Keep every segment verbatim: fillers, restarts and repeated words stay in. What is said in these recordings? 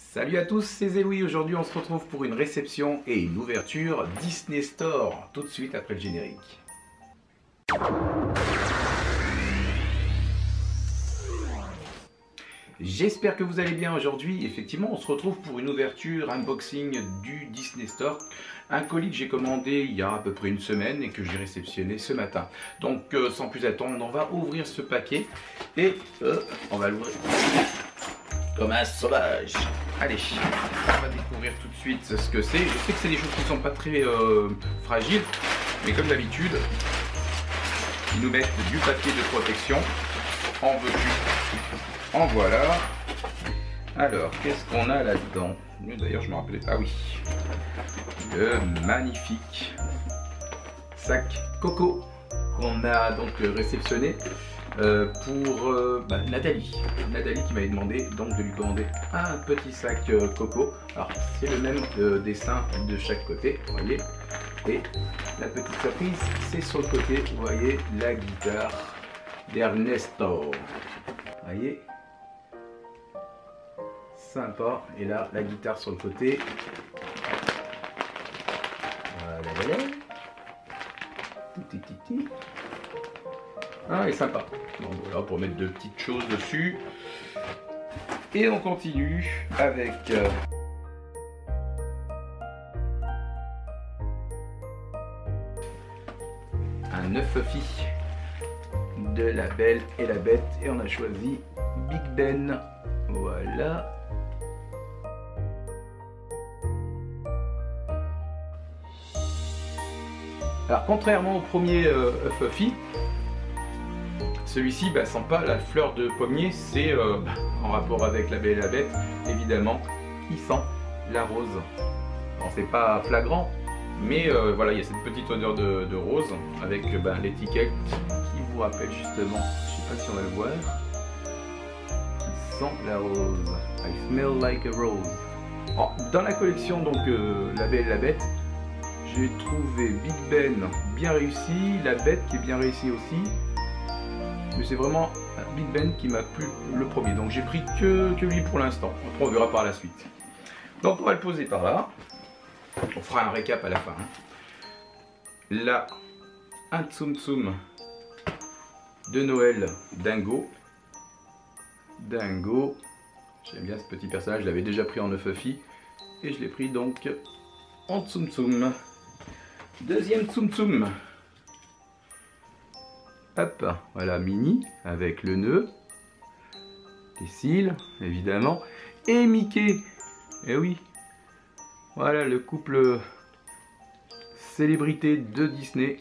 Salut à tous, c'est Zéloui. Aujourd'hui on se retrouve pour une réception et une ouverture Disney Store, tout de suite après le générique. J'espère que vous allez bien aujourd'hui. Effectivement, on se retrouve pour une ouverture, unboxing du Disney Store. Un colis que j'ai commandé il y a à peu près une semaine et que j'ai réceptionné ce matin. Donc euh, sans plus attendre, on va ouvrir ce paquet et euh, on va l'ouvrir comme un sauvage. Allez, on va découvrir tout de suite ce que c'est. Je sais que c'est des choses qui ne sont pas très euh, fragiles, mais comme d'habitude, ils nous mettent du papier de protection. En veux-tu, en voilà. Alors, qu'est-ce qu'on a là-dedans? D'ailleurs, je me rappelais. Ah oui, le magnifique sac coco qu'on a donc réceptionné euh, pour euh, bah, Nathalie. Nathalie qui m'avait demandé donc de lui commander un petit sac euh, coco. Alors, c'est le même euh, dessin de chaque côté, vous voyez. Et la petite surprise, c'est sur le côté, vous voyez, la guitare d'Ernesto. Vous voyez, sympa. Et là, la guitare sur le côté. Voilà, voilà. Titi. Ah, et sympa. Donc voilà, pour mettre de petites choses dessus. Et on continue avec euh, un œuf Fluffy de La Belle et la Bête. Et on a choisi Big Ben. Voilà. Alors contrairement au premier euh, Fluffy, celui-ci bah, sent pas la fleur de pommier, c'est euh, bah, en rapport avec La Belle et la Bête, évidemment, il sent la rose. Bon, c'est pas flagrant, mais euh, voilà, il y a cette petite odeur de, de rose avec bah, l'étiquette qui vous rappelle justement, je sais pas si on va le voir, qui sent la rose. I smell like a rose. Alors, dans la collection donc euh, La Belle et la Bête, j'ai trouvé Big Ben bien réussi, La Bête qui est bien réussi aussi. Mais c'est vraiment Big Ben qui m'a plu le premier. Donc j'ai pris que, que lui pour l'instant. Après on verra par la suite. Donc on va le poser par là. On fera un récap à la fin. Là, un Tsum Tsum de Noël Dingo. Dingo. J'aime bien ce petit personnage. Je l'avais déjà pris en œuf Fluffy. Et je l'ai pris donc en Tsum Tsum. Deuxième Tsum Tsum. Hop, voilà Minnie avec le nœud, les cils évidemment, et Mickey. Et oui, voilà le couple célébrité de Disney.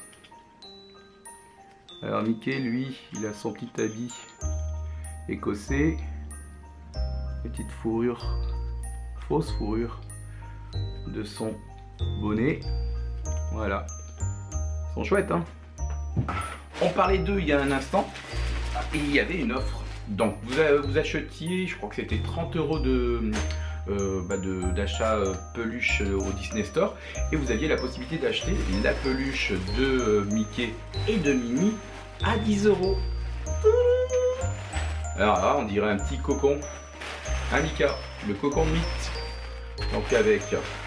Alors Mickey, lui, il a son petit habit écossais, petite fourrure, fausse fourrure de son bonnet. Voilà, ils sont chouettes, hein. On parlait d'eux il y a un instant et il y avait une offre. Donc vous, vous achetiez, je crois que c'était trente euros de, euh, bah d'achat euh, peluche au Disney Store et vous aviez la possibilité d'acheter la peluche de euh, Mickey et de Minnie à dix euros. Alors là, on dirait un petit cocon, un Mika, le cocon mythe. Donc avec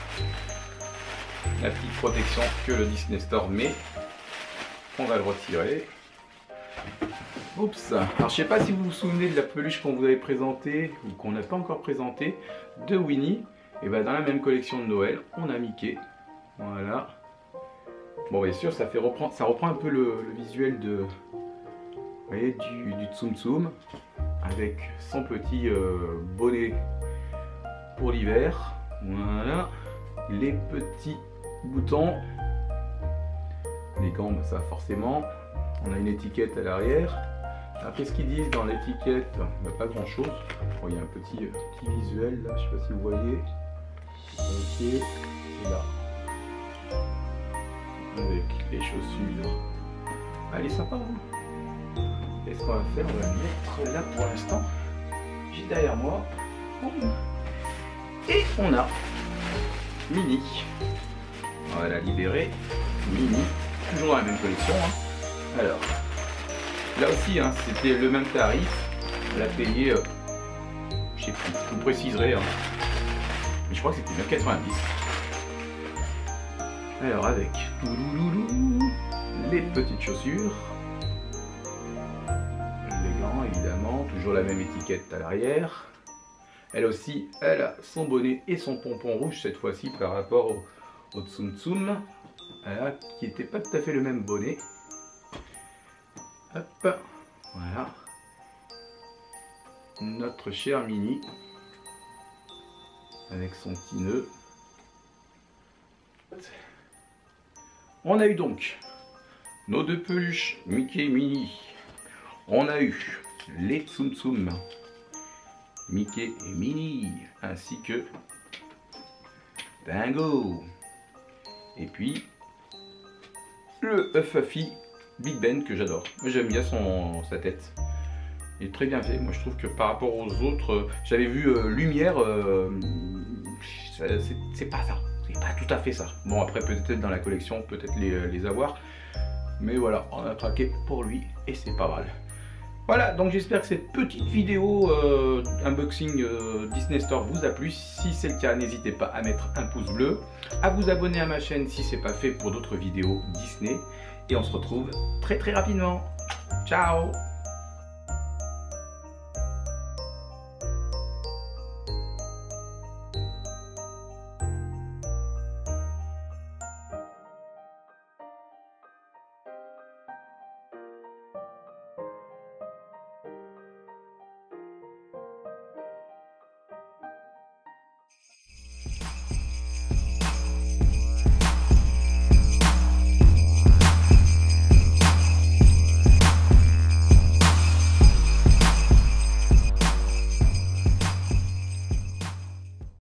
la petite protection que le Disney Store met. On va le retirer. Oups. Alors je sais pas si vous vous souvenez de la peluche qu'on vous avait présentée ou qu'on n'a pas encore présentée de Winnie. Et ben dans la même collection de Noël, on a Mickey. Voilà. Bon bien sûr, ça fait reprendre, ça reprend un peu le, le visuel de, vous voyez, du, du Tsum Tsum avec son petit euh, bonnet pour l'hiver. Voilà. Les petits boutons. Les gants, ça forcément. On a une étiquette à l'arrière. Alors qu'est-ce qu'ils disent dans l'étiquette? Bah, pas grand chose. Oh, il y a un petit, euh, petit visuel là, je sais pas si vous voyez. Ok, c'est là. Avec les chaussures. Ah, elle est sympa, hein. Qu'est-ce qu'on va faire? On va le mettre là pour l'instant. J'ai derrière moi. Et on a Minnie. On va la libérer. Minnie. Toujours dans la même collection, hein. Alors là aussi hein, c'était le même tarif, on l'a payé euh, je sais plus, je vous préciserai hein. je crois que c'était neuf quatre-vingt-dix. Alors avec les petites chaussures, les gants évidemment, toujours la même étiquette à l'arrière. Elle aussi, elle a son bonnet et son pompon rouge cette fois-ci par rapport au, au Tsum Tsum, voilà, qui n'était pas tout à fait le même bonnet. Hop, voilà. Notre cher Mini, avec son petit nœud. On a eu donc nos deux peluches Mickey et Minnie. On a eu les Tsum Tsum Mickey et Minnie, ainsi que Dingo. Et puis le Fluffy Big Ben que j'adore. J'aime bien son, sa tête. Il est très bien fait. Moi je trouve que par rapport aux autres, euh, j'avais vu euh, Lumière, euh, c'est pas ça. C'est pas tout à fait ça. Bon après peut-être dans la collection, peut-être les, les avoir. Mais voilà, on a craqué pour lui et c'est pas mal. Voilà, donc j'espère que cette petite vidéo euh, unboxing euh, Disney Store vous a plu. Si c'est le cas, n'hésitez pas à mettre un pouce bleu, à vous abonner à ma chaîne si ce n'est pas fait pour d'autres vidéos Disney. Et on se retrouve très très rapidement. Ciao!